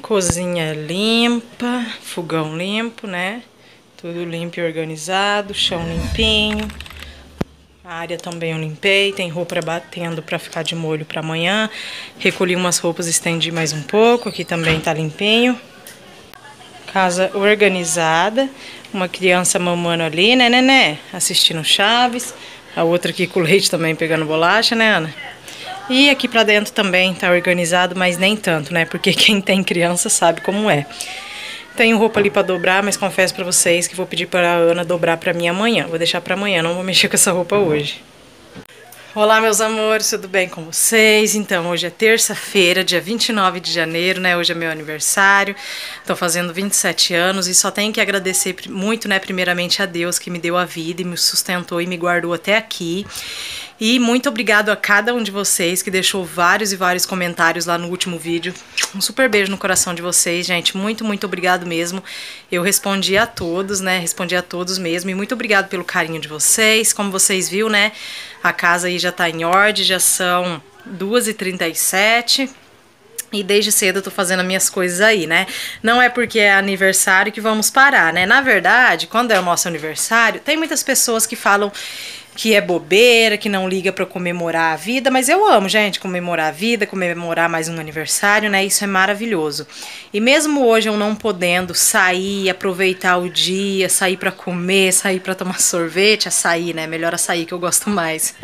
Cozinha limpa, fogão limpo, né? Tudo limpo e organizado, chão limpinho. A área também eu limpei, tem roupa batendo pra ficar de molho pra amanhã. Recolhi umas roupas, estendi mais um pouco, aqui também tá limpinho. Casa organizada, uma criança mamando ali, né, Nené? Assistindo Chaves. A outra aqui com leite também pegando bolacha, né, Ana? E aqui pra dentro também tá organizado, mas nem tanto, né? Porque quem tem criança sabe como é. Tenho roupa ali pra dobrar, mas confesso pra vocês que vou pedir pra Ana dobrar pra mim amanhã. Vou deixar pra amanhã, não vou mexer com essa roupa hoje. Olá, meus amores, tudo bem com vocês? Então, hoje é terça-feira, dia 29 de janeiro, né? Hoje é meu aniversário, tô fazendo 27 anos e só tenho que agradecer muito, né? Primeiramente a Deus que me deu a vida e me sustentou e me guardou até aqui. E muito obrigado a cada um de vocês que deixou vários e vários comentários lá no último vídeo. Um super beijo no coração de vocês, gente. Muito, muito obrigado mesmo. Eu respondi a todos, né? Respondi a todos mesmo. E muito obrigado pelo carinho de vocês. Como vocês viram, né? A casa aí já tá em ordem, já são 2h37. E desde cedo eu tô fazendo as minhas coisas aí, né? Não é porque é aniversário que vamos parar, né? Na verdade, quando é o nosso aniversário, tem muitas pessoas que falam que é bobeira, que não liga pra comemorar a vida, mas eu amo, gente, comemorar a vida, comemorar mais um aniversário, né? Isso é maravilhoso. E mesmo hoje eu não podendo sair, aproveitar o dia, sair pra comer, sair pra tomar sorvete, açaí, né? Melhor açaí que eu gosto mais.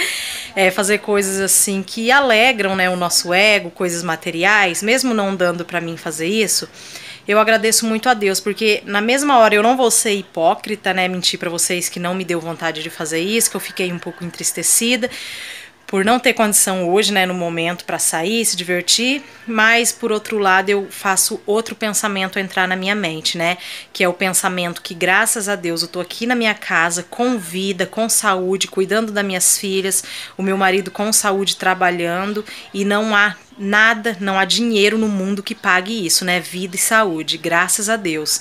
Fazer coisas assim que alegram, né, o nosso ego, coisas materiais, mesmo não dando pra mim fazer isso. Eu agradeço muito a Deus, porque na mesma hora eu não vou ser hipócrita, né, mentir pra vocês que não me deu vontade de fazer isso, que eu fiquei um pouco entristecida por não ter condição hoje, né, no momento pra sair, se divertir, mas por outro lado eu faço outro pensamento entrar na minha mente, né, que é o pensamento que graças a Deus eu tô aqui na minha casa, com vida, com saúde, cuidando das minhas filhas, o meu marido com saúde trabalhando e não há nada, não há dinheiro no mundo que pague isso, né? Vida e saúde, graças a Deus.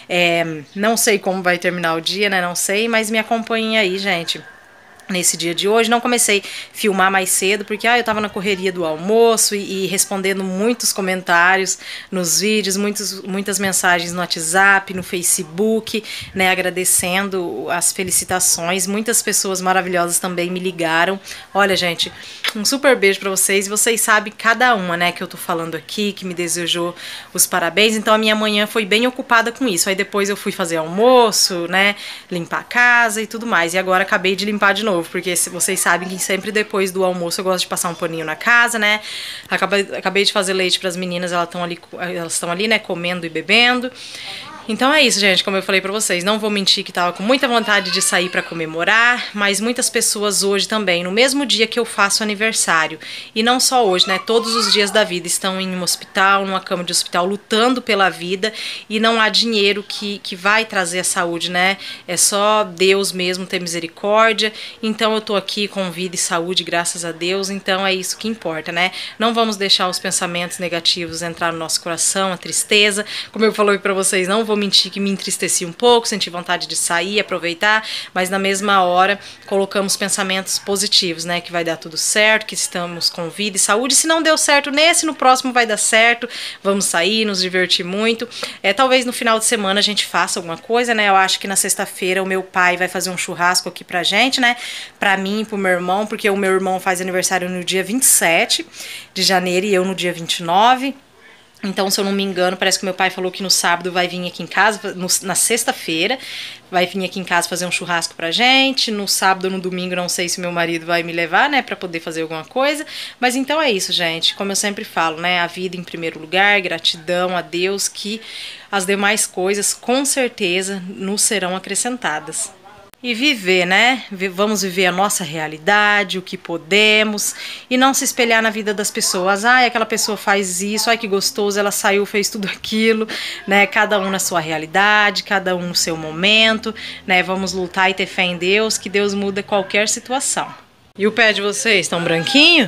Não sei como vai terminar o dia, né? Não sei, mas me acompanhem aí, gente. Nesse dia de hoje, não comecei a filmar mais cedo, porque eu tava na correria do almoço e respondendo muitos comentários nos vídeos, muitas mensagens no WhatsApp, no Facebook, né, agradecendo as felicitações, muitas pessoas maravilhosas também me ligaram. Olha, gente, um super beijo pra vocês, e vocês sabem cada uma, né, que eu tô falando aqui, que me desejou os parabéns, então a minha manhã foi bem ocupada com isso, aí depois eu fui fazer almoço, né, limpar a casa e tudo mais, e agora acabei de limpar de novo, porque vocês sabem que sempre depois do almoço eu gosto de passar um paninho na casa, né? Acabei de fazer leite para as meninas, elas estão ali, né, comendo e bebendo. Então é isso, gente, como eu falei pra vocês, não vou mentir que tava com muita vontade de sair pra comemorar, mas muitas pessoas hoje também, no mesmo dia que eu faço aniversário, e não só hoje, né, todos os dias da vida estão em um hospital, numa cama de hospital, lutando pela vida, e não há dinheiro que vai trazer a saúde, né, é só Deus mesmo ter misericórdia, então eu tô aqui com vida e saúde, graças a Deus, então é isso que importa, né, não vamos deixar os pensamentos negativos entrar no nosso coração, a tristeza, como eu falei pra vocês, não vou mentir que me entristeci um pouco, senti vontade de sair, aproveitar, mas na mesma hora colocamos pensamentos positivos, né, que vai dar tudo certo, que estamos com vida e saúde, se não deu certo nesse, no próximo vai dar certo, vamos sair, nos divertir muito, talvez no final de semana a gente faça alguma coisa, né, eu acho que na sexta-feira o meu pai vai fazer um churrasco aqui pra gente, né, pra mim e pro meu irmão, porque o meu irmão faz aniversário no dia 27 de janeiro e eu no dia 29, então, se eu não me engano, parece que meu pai falou que no sábado vai vir aqui em casa, na sexta-feira, vai vir aqui em casa fazer um churrasco pra gente, no sábado ou no domingo, não sei se meu marido vai me levar, né, pra poder fazer alguma coisa, mas então é isso, gente, como eu sempre falo, né, a vida em primeiro lugar, gratidão a Deus, que as demais coisas, com certeza, nos serão acrescentadas. E viver, né? Vamos viver a nossa realidade, o que podemos, e não se espelhar na vida das pessoas. Ai, aquela pessoa faz isso, ai que gostoso, ela saiu, fez tudo aquilo, né? Cada um na sua realidade, cada um no seu momento, né? Vamos lutar e ter fé em Deus, que Deus muda qualquer situação. E o pé de vocês, tão branquinho?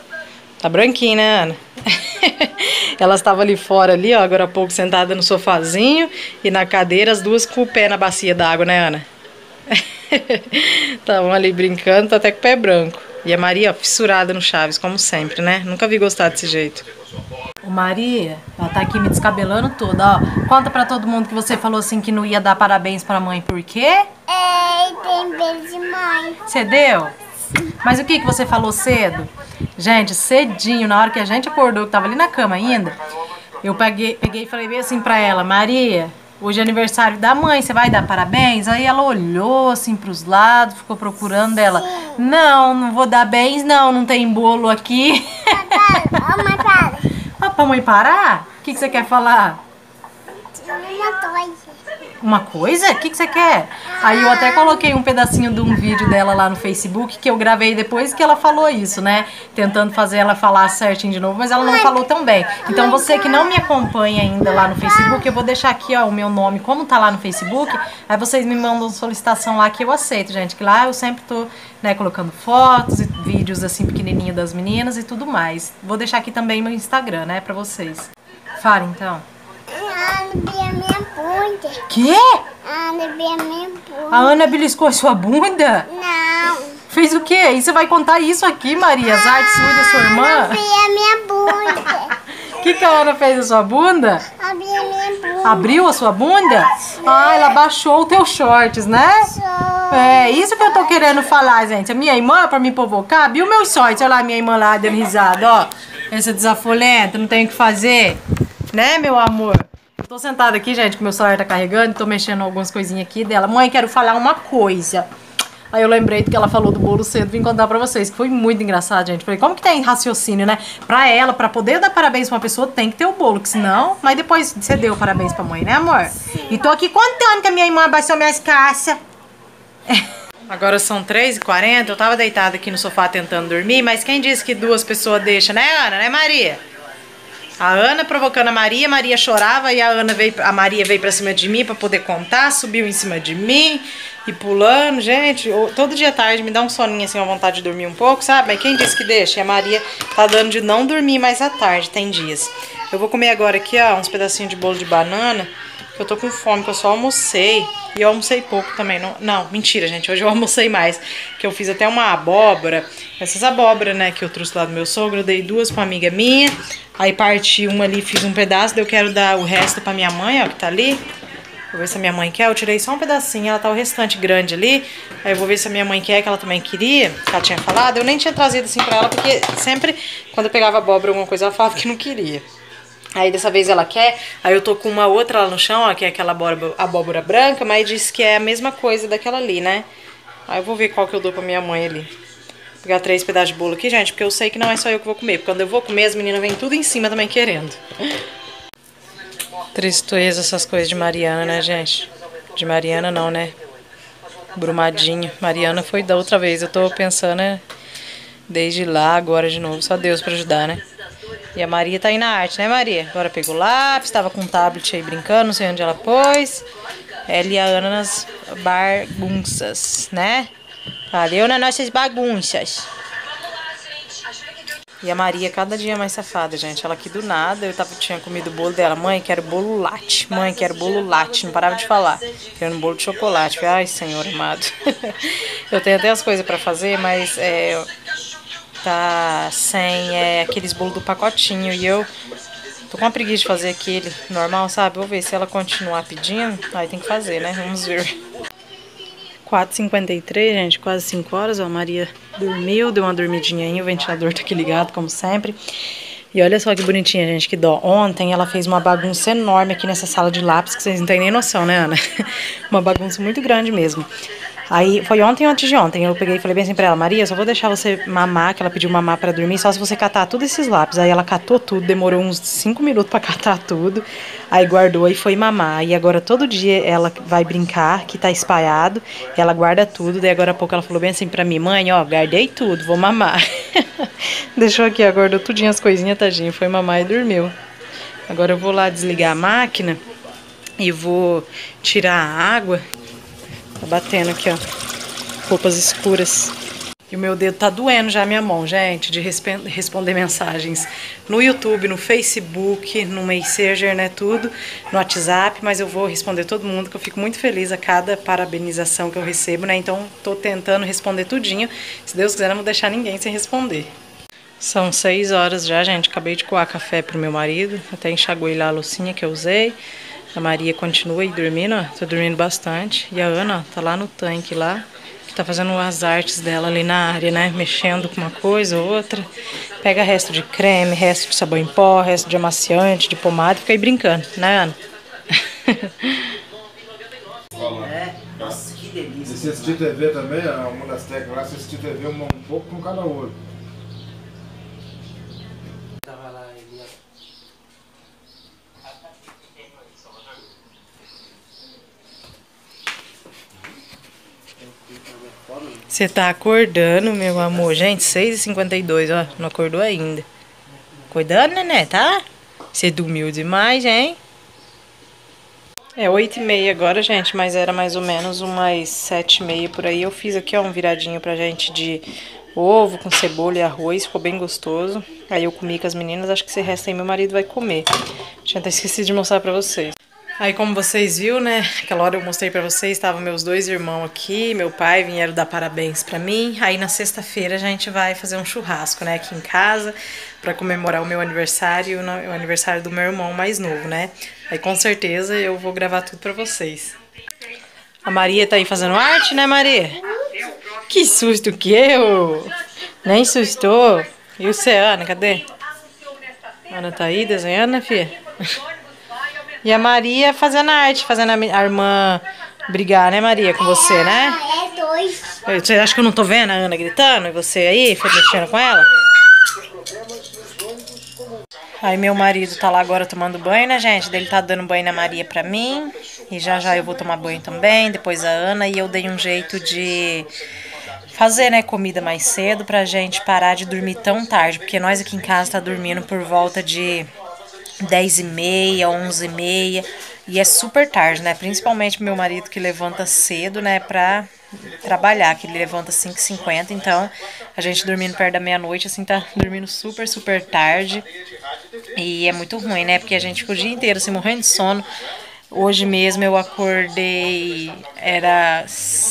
Tá branquinho, né, Ana? Ela estava ali fora, ali, ó, agora há pouco sentada no sofazinho e na cadeira, as duas com o pé na bacia d'água, né, Ana? Estavam ali brincando, tá até com o pé branco. E a Maria, ó, fissurada no Chaves, como sempre, né? Nunca vi gostar desse jeito. Ô Maria, ela tá aqui me descabelando toda, ó. Conta pra todo mundo que você falou assim que não ia dar parabéns pra mãe, por quê? Tem beijo de mãe. Você deu? Mas o que você falou cedo? Gente, cedinho, na hora que a gente acordou, que tava ali na cama ainda, eu peguei e falei bem assim pra ela, Maria, hoje é aniversário da mãe, você vai dar parabéns? Aí ela olhou assim pros lados, ficou procurando dela. Não vou dar bens não, não tem bolo aqui. Mãe, para. Ah, pra mãe parar? O que você quer falar? Uma coisa. Uma coisa? O que você quer? Aí eu até coloquei um pedacinho de um vídeo dela lá no Facebook, que eu gravei depois que ela falou isso, né? Tentando fazer ela falar certinho de novo, mas ela não falou tão bem. Então você que não me acompanha ainda lá no Facebook, eu vou deixar aqui, ó, o meu nome, como tá lá no Facebook, aí vocês me mandam solicitação lá que eu aceito, gente, que lá eu sempre tô, né, colocando fotos e vídeos assim pequenininho das meninas e tudo mais. Vou deixar aqui também meu Instagram, né, pra vocês. Fala então. Ana minha bunda. Quê? Ana minha bunda. A Ana beliscou a sua bunda? Não. Fez o quê? E você vai contar isso aqui, Maria? As artes suas da sua irmã? Ana minha bunda. O que a Ana fez na sua bunda? Abri a minha bunda. Abriu a sua bunda? Ah, ela baixou o teu shorts, né? É, isso que eu tô querendo falar, gente. A minha irmã, pra me provocar, viu meus shorts? Olha lá, minha irmã lá dando risada, ó. Essa desafolenta, não tem o que fazer. Né, meu amor? Eu tô sentada aqui, gente, que meu celular tá carregando, tô mexendo algumas coisinhas aqui dela. Mãe, quero falar uma coisa. Aí eu lembrei do que ela falou do bolo cedo, vim contar pra vocês, que foi muito engraçado, gente. Falei, como que tem raciocínio, né? Pra ela, pra poder dar parabéns pra uma pessoa, tem que ter o bolo, que senão... Mas depois você deu parabéns pra mãe, né, amor? Sim. E tô aqui contando que a minha irmã abaixou minhas caixas. Agora são 3h40, eu tava deitada aqui no sofá tentando dormir, mas quem disse que duas pessoas deixam, né, Ana? Né, Maria? A Ana provocando a Maria chorava e a Maria veio pra cima de mim pra poder contar, subiu em cima de mim e pulando. Gente, todo dia à tarde me dá um soninho assim, uma vontade de dormir um pouco, sabe? Mas quem disse que deixa? E a Maria tá dando de não dormir mais à tarde, tem dias. Eu vou comer agora aqui, ó, uns pedacinhos de bolo de banana, que eu tô com fome, que eu só almocei. E eu almocei pouco também. Não, mentira, gente. Hoje eu almocei mais. Que eu fiz até uma abóbora. Essas abóboras, né, que eu trouxe lá do meu sogro. Eu dei duas pra uma amiga minha. Aí parti uma ali, fiz um pedaço. Daí eu quero dar o resto pra minha mãe, ó, que tá ali. Vou ver se a minha mãe quer. Eu tirei só um pedacinho. Ela tá o restante grande ali. Aí eu vou ver se a minha mãe quer, que ela também queria. Que ela tinha falado. Eu nem tinha trazido assim pra ela, porque sempre, quando eu pegava abóbora ou alguma coisa, ela falava que não queria. Aí dessa vez ela quer, aí eu tô com uma outra lá no chão, ó, que é aquela abóbora branca, mas disse que é a mesma coisa daquela ali, né? Aí eu vou ver qual que eu dou pra minha mãe ali. Vou pegar 3 pedaços de bolo aqui, gente, porque eu sei que não é só eu que vou comer. Porque quando eu vou comer, as meninas vêm tudo em cima também querendo. Tristeza essas coisas de Mariana, né, gente? De Mariana não, né? Brumadinho. Mariana foi da outra vez, eu tô pensando, né? Desde lá, agora de novo, só Deus pra ajudar, né? E a Maria tá aí na arte, né, Maria? Agora pegou o lápis, tava com o tablet aí brincando, não sei onde ela pôs. Ela e a Ana nas bagunças, né? Valeu nas nossas bagunças. E a Maria cada dia mais safada, gente. Ela aqui do nada, tinha comido o bolo dela. Mãe, quero bolo latte. Mãe, quero bolo latte. Não parava de falar. Querendo bolo de chocolate. Falei, ai, Senhor amado. Eu tenho até as coisas pra fazer, mas tá sem aqueles bolos do pacotinho. E eu tô com uma preguiça de fazer aquele normal, sabe? Vou ver se ela continuar pedindo. Aí tem que fazer, né? Vamos ver. 4h53, gente, quase 5 horas. Ó, a Maria dormiu, deu uma dormidinha aí. O ventilador tá aqui ligado, como sempre. E olha só que bonitinha, gente, que dó. Ontem ela fez uma bagunça enorme aqui nessa sala de lápis, que vocês não têm nem noção, né, Ana? Uma bagunça muito grande mesmo. Aí, foi ontem ou antes de ontem, eu peguei e falei bem assim pra ela, Maria, só vou deixar você mamar, que ela pediu mamar pra dormir, só se você catar todos esses lápis. Aí ela catou tudo, demorou uns 5 minutos pra catar tudo, aí guardou e foi mamar. E agora todo dia ela vai brincar, que tá espalhado, ela guarda tudo, daí agora há pouco ela falou bem assim pra mim, mãe, ó, guardei tudo, vou mamar. Deixou aqui, guardou tudinho as coisinhas, tadinho, foi mamar e dormiu. Agora eu vou lá desligar a máquina e vou tirar a água. Tá batendo aqui, ó. Roupas escuras. E o meu dedo tá doendo já, minha mão, gente, de responder mensagens no YouTube, no Facebook, no Messenger, né, tudo, no WhatsApp, mas eu vou responder todo mundo, que eu fico muito feliz a cada parabenização que eu recebo, né, então tô tentando responder tudinho. Se Deus quiser, não vou deixar ninguém sem responder. São 6 horas já, gente. Acabei de coar café pro meu marido. Até enxaguei lá a loucinha que eu usei. A Maria continua aí dormindo, ó. Tô dormindo bastante. E a Ana, ó, tá lá no tanque lá. Que tá fazendo as artes dela ali na área, né? Mexendo com uma coisa ou outra. Pega resto de creme, resto de sabão em pó, resto de amaciante, de pomada. Fica aí brincando, né, Ana? Nossa, que delícia. Se assistir TV também, uma das teclas lá, se assistir TV um pouco com cada olho. Tava lá, ele ia... Você tá acordando, meu amor. Gente, 6h52, ó. Não acordou ainda. Acordando, né, tá? Você dormiu demais, hein? É 8h30 agora, gente, mas era mais ou menos umas 7h30 por aí. Eu fiz aqui, ó, um viradinho pra gente de ovo com cebola e arroz. Ficou bem gostoso. Aí eu comi com as meninas. Acho que esse resto aí meu marido vai comer. Tinha até esquecido de mostrar pra vocês. Aí, como vocês viram, né, aquela hora eu mostrei pra vocês, estavam meus 2 irmãos aqui, meu pai, vieram dar parabéns pra mim. Aí, na sexta-feira, a gente vai fazer um churrasco, né, aqui em casa, pra comemorar o meu aniversário e o aniversário do meu irmão mais novo, né. Aí, com certeza, eu vou gravar tudo pra vocês. A Maria tá aí fazendo arte, né, Maria? Que susto que eu! Nem sustou. E o Ana, cadê? A Ana tá aí desenhando, né, filha? E a Maria fazendo arte, fazendo a irmã brigar, né, Maria, com você, né? É dois. Você acha que eu não tô vendo a Ana gritando e você aí, foi mexendo com ela? Aí meu marido tá lá agora tomando banho, né, gente? Ele tá dando banho na Maria pra mim. E já já eu vou tomar banho também, depois a Ana. E eu dei um jeito de fazer, né, comida mais cedo pra gente parar de dormir tão tarde. Porque nós aqui em casa tá dormindo por volta de 10h30, 11h30, e é super tarde, né? Principalmente meu marido que levanta cedo, né, pra trabalhar, que ele levanta 5h50, então a gente dormindo perto da meia-noite, assim, tá dormindo super, super tarde. E é muito ruim, né? Porque a gente fica o dia inteiro, assim, morrendo de sono. Hoje mesmo eu acordei, era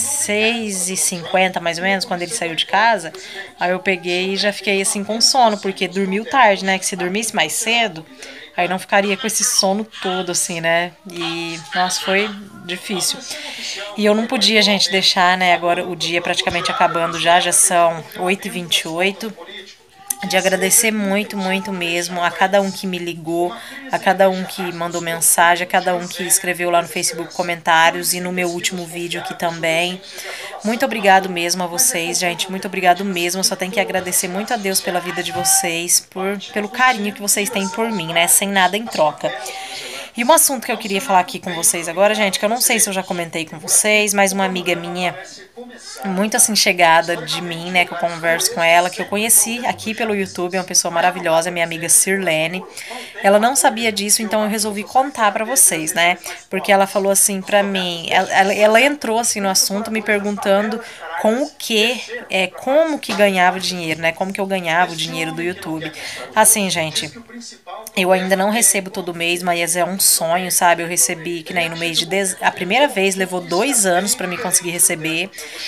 6h50 mais ou menos, quando ele saiu de casa. Aí eu peguei e já fiquei assim com sono, porque dormiu tarde, né? Que se dormisse mais cedo, aí não ficaria com esse sono todo, assim, né? E, nossa, foi difícil. E eu não podia, gente, deixar, né? Agora o dia praticamente acabando já são 8h28. De agradecer muito, muito mesmo a cada um que me ligou, a cada um que mandou mensagem, a cada um que escreveu lá no Facebook comentários e no meu último vídeo aqui também. Muito obrigado mesmo a vocês, gente, muito obrigado mesmo. Eu só tenho que agradecer muito a Deus pela vida de vocês, pelo carinho que vocês têm por mim, né, sem nada em troca. E um assunto que eu queria falar aqui com vocês agora, gente, que eu não sei se eu já comentei com vocês, mas uma amiga minha, muito assim chegada de mim, né, que eu converso com ela, que eu conheci aqui pelo YouTube, é uma pessoa maravilhosa, minha amiga Sirlene. Ela não sabia disso, então eu resolvi contar pra vocês, né, porque ela falou assim pra mim, ela entrou assim no assunto me perguntando com o que, como que ganhava o dinheiro, né, como que eu ganhava o dinheiro do YouTube. Assim, gente, eu ainda não recebo todo mês, mas é um sonho, sabe? Eu recebi que nem no mês de a primeira vez levou 2 anos para me conseguir receber.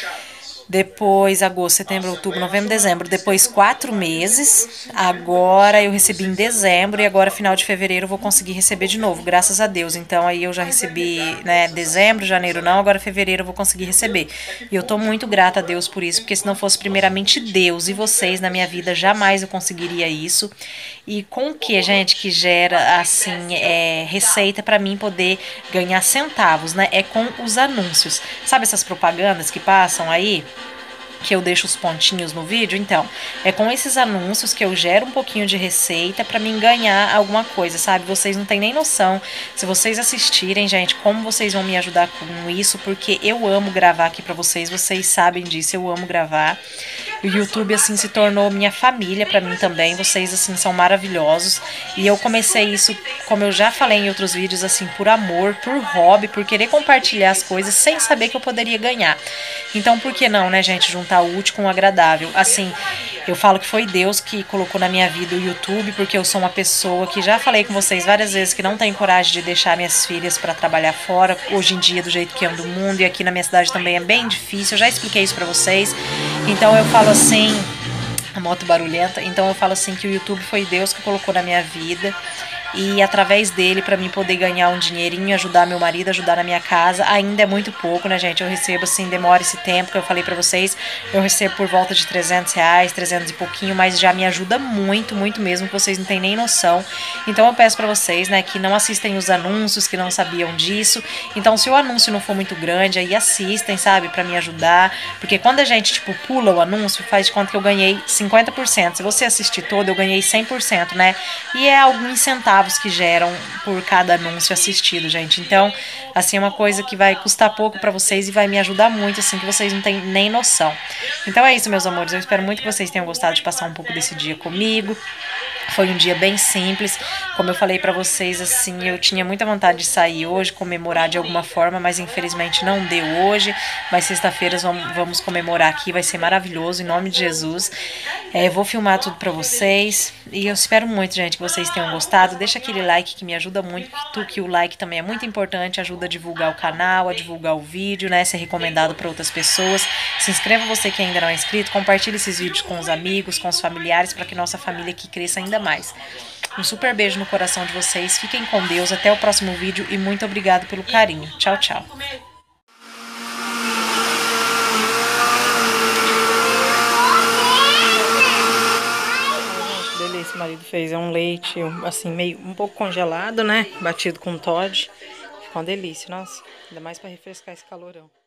Depois, agosto, setembro, outubro, novembro, dezembro. Depois, 4 meses. Agora eu recebi em dezembro e agora, final de fevereiro, eu vou conseguir receber de novo, graças a Deus. Então, aí eu já recebi, né, dezembro, janeiro não, agora fevereiro eu vou conseguir receber. E eu tô muito grata a Deus por isso, porque se não fosse primeiramente Deus e vocês na minha vida, jamais eu conseguiria isso. E com o que, gente, que gera, assim, receita pra mim poder ganhar centavos, né? É com os anúncios. Sabe essas propagandas que passam aí? Que eu deixo os pontinhos no vídeo, então, é com esses anúncios que eu gero um pouquinho de receita pra mim ganhar alguma coisa, sabe? Vocês não têm nem noção, se vocês assistirem, gente, como vocês vão me ajudar com isso, porque eu amo gravar aqui pra vocês, vocês sabem disso, eu amo gravar. O YouTube, assim, se tornou minha família pra mim também, vocês, assim, são maravilhosos, e eu comecei isso, como eu já falei em outros vídeos, assim, por amor, por hobby, por querer compartilhar as coisas sem saber que eu poderia ganhar. Então, por que não, né, gente, juntar o útil com o agradável? Assim, eu falo que foi Deus que colocou na minha vida o YouTube, porque eu sou uma pessoa que já falei com vocês várias vezes que não tem coragem de deixar minhas filhas pra trabalhar fora, hoje em dia, do jeito que anda o mundo, e aqui na minha cidade também é bem difícil, eu já expliquei isso pra vocês. Então eu falo assim, moto barulhenta. Então eu falo assim que o YouTube foi Deus que colocou na minha vida. E através dele, pra mim poder ganhar um dinheirinho, ajudar meu marido, ajudar na minha casa, ainda é muito pouco, né, gente? Eu recebo, assim, demora esse tempo que eu falei pra vocês, eu recebo por volta de R$300, 300 e pouquinho, mas já me ajuda muito, muito mesmo, que vocês não têm nem noção. Então eu peço pra vocês, né, que não assistem os anúncios, que não sabiam disso. Então se o anúncio não for muito grande, aí assistem, sabe, pra me ajudar. Porque quando a gente, tipo, pula o anúncio, faz de conta que eu ganhei 50%. Se você assistir todo, eu ganhei 100%, né? E é alguns centavos que geram por cada anúncio assistido, gente. Então, assim, é uma coisa que vai custar pouco pra vocês e vai me ajudar muito, assim, que vocês não têm nem noção. Então é isso, meus amores. Eu espero muito que vocês tenham gostado de passar um pouco desse dia comigo. Foi um dia bem simples, como eu falei pra vocês, assim, eu tinha muita vontade de sair hoje, comemorar de alguma forma, mas infelizmente não deu hoje. Mas sexta-feira vamos comemorar aqui, vai ser maravilhoso, em nome de Jesus. Eu vou filmar tudo pra vocês e eu espero muito, gente, que vocês tenham gostado. Deixa aquele like que me ajuda muito, que o like também é muito importante, ajuda a divulgar o canal, a divulgar o vídeo, né, ser recomendado pra outras pessoas. Se inscreva você que ainda não é inscrito, compartilhe esses vídeos com os amigos, com os familiares, para que nossa família aqui cresça ainda mais. Um super beijo no coração de vocês, fiquem com Deus, até o próximo vídeo e muito obrigado pelo carinho. Tchau, tchau. Delícia, o marido fez um leite assim meio um pouco congelado, né? Batido com Toddy. Ficou uma delícia, nossa. Ainda mais para refrescar esse calorão.